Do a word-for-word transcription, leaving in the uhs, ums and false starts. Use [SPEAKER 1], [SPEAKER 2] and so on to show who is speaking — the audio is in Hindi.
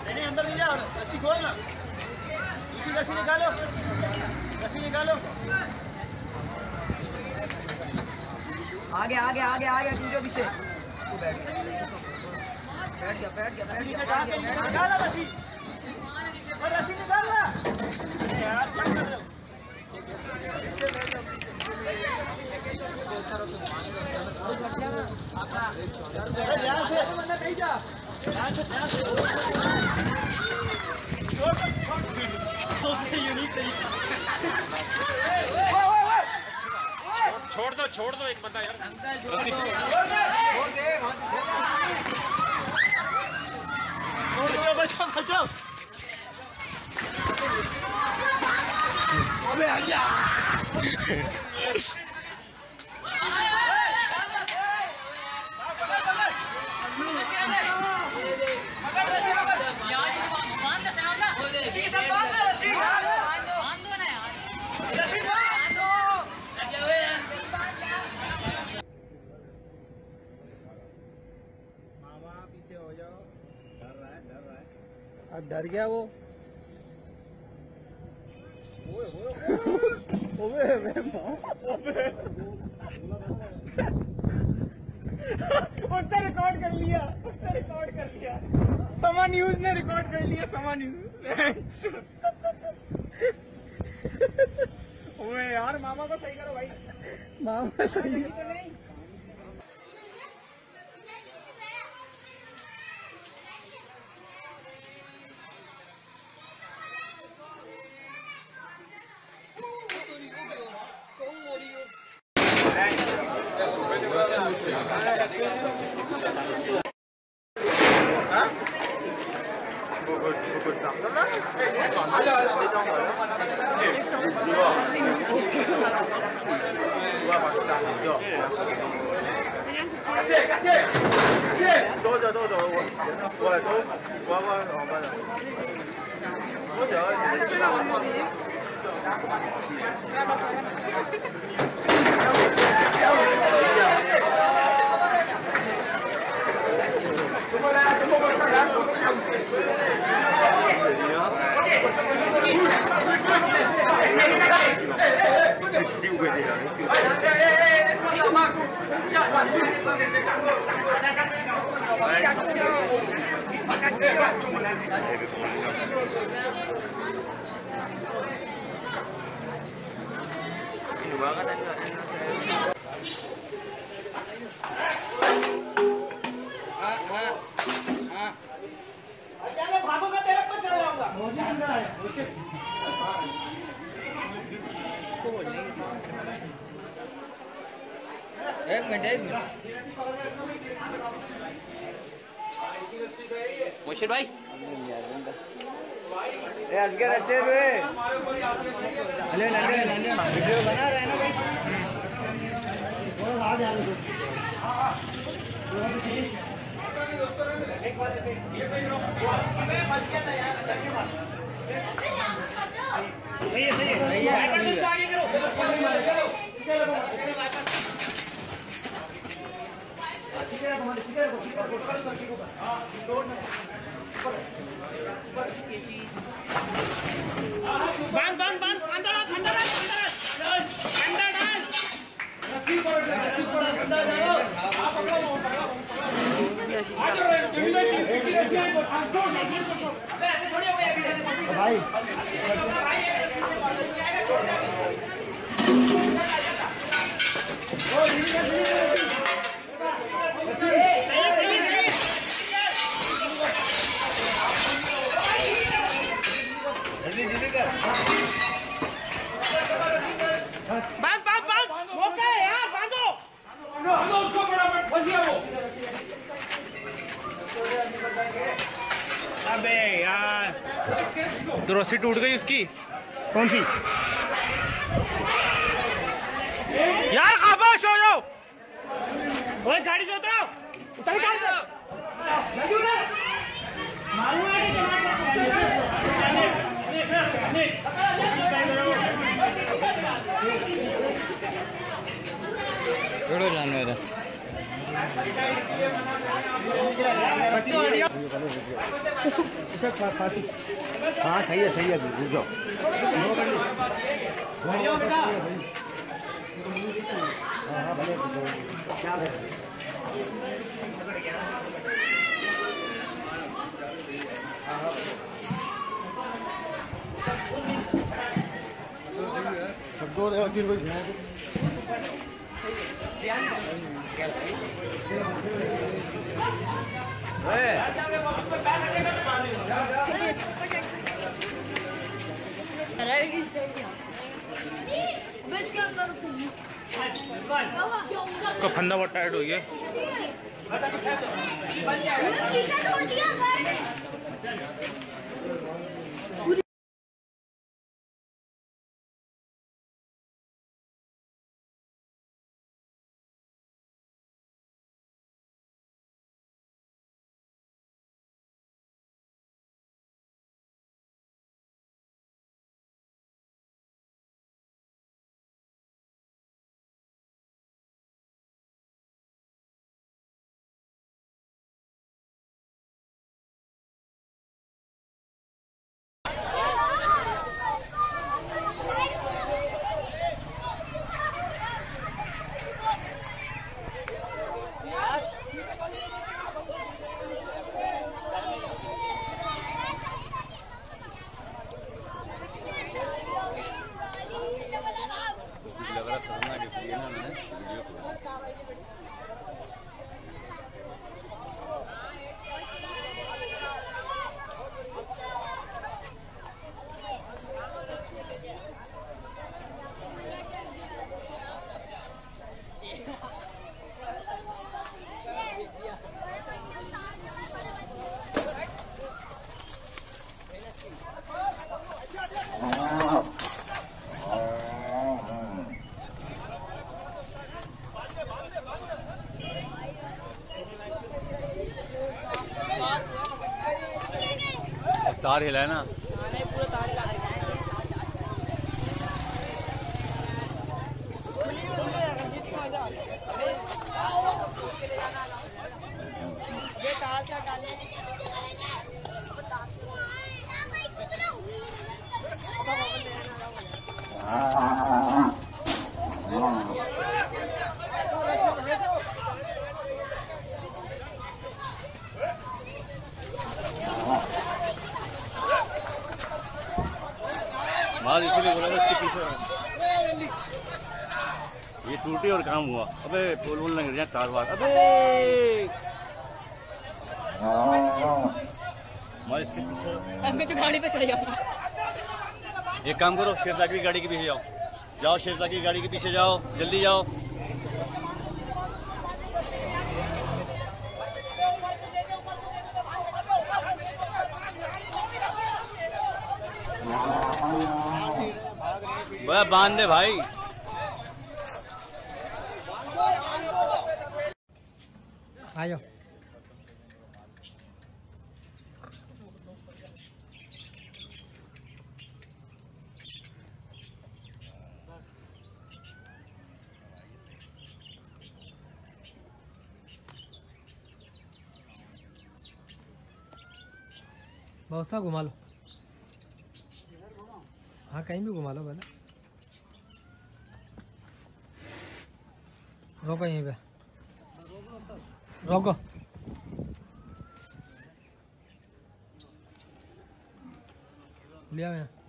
[SPEAKER 1] नहीं अंदर नहीं जाओ, रस्सी खोल ना, दूसरी रस्सी निकालो, रस्सी निकालो।
[SPEAKER 2] आगे आगे आगे आगे पीछे पीछे बैठ गया बैठ गया बैठ गया
[SPEAKER 1] निकालो रस्सी, रस्सी निकाल ला यार, क्या कर रहे हो? ध्यान से ध्यान से ध्यान से सोचते यूनिक तरीका।
[SPEAKER 3] छोड़ दो छोड़ दो एक बंदा यार, रस्सी
[SPEAKER 1] छोड़ दे, बचाओ बचाओ बचाओ। अबे हटिया।
[SPEAKER 4] मामा पीछे हो जाओ, डर रहा है डर रहा है।
[SPEAKER 2] अब डर गया वो।
[SPEAKER 4] ओए ओए
[SPEAKER 2] ओबे ओबे
[SPEAKER 4] उसने रिकॉर्ड कर लिया, उसने रिकॉर्ड कर लिया, समा न्यूज ने रिकॉर्ड कर लिया, समा न्यूज। ओए यार मामा को सही करो भाई,
[SPEAKER 2] मामा सही
[SPEAKER 4] तो नहीं।
[SPEAKER 1] 多走多走，我我都我我我不能，多走。
[SPEAKER 4] भागोगा तेरे पर चढ़ जाऊंगा। अंदर आया
[SPEAKER 2] एक मिनट एक मिनट मुशीर भाई
[SPEAKER 1] अजगर अच्छे हुए
[SPEAKER 2] वीडियो बना रहे हैं ना भाई।
[SPEAKER 4] बांध बांध बांध अंदर आ अंदर आ अंदर डाल रस्सी पकड़ रस्सी पकड़ अंदर जाओ आप पकड़ो ऐसे थोड़ी हो गया
[SPEAKER 1] भाई
[SPEAKER 4] बांध बांध बांध मौका है यार, बांधो बांधो उसको फटाफट, फंस गया वो। अबे यार
[SPEAKER 3] तो रस्सी टूट गई उसकी।
[SPEAKER 1] कौन सी?
[SPEAKER 3] यार खामोश हो जाओ।
[SPEAKER 4] ओए गाड़ी से उतरो, उतर गाड़ी से। लगी ना मालूम है
[SPEAKER 2] वीडियो जानवर है। हाँ सही है सही है रुक जाओ हाँ भले क्या करें सब दो आखिर कोई
[SPEAKER 3] उसका फंदा बहुत टाइट हो गया।
[SPEAKER 2] तार हिलाए ना
[SPEAKER 5] पूरा तार हिला ये तार से डाले
[SPEAKER 2] बाहर इसीलिए बोला इसके पीछे ये टूटी और काम हुआ। अबे पोल वोल लग रहा तार वार। अबे मैं इसके पीछे
[SPEAKER 5] मैं तो गाड़ी पे चढ़ जाऊंगा।
[SPEAKER 2] एक काम करो शेरदा की गाड़ी के पीछे जाओ जाओ शेरदा की गाड़ी के पीछे जाओ जल्दी जाओ। बड़ा बांध दे भाई।
[SPEAKER 4] आ जाओ बहुत सा घुमा लो। हाँ कहीं भी घुमा लो पहले। रोको यहीं पे रोको। लिया मैं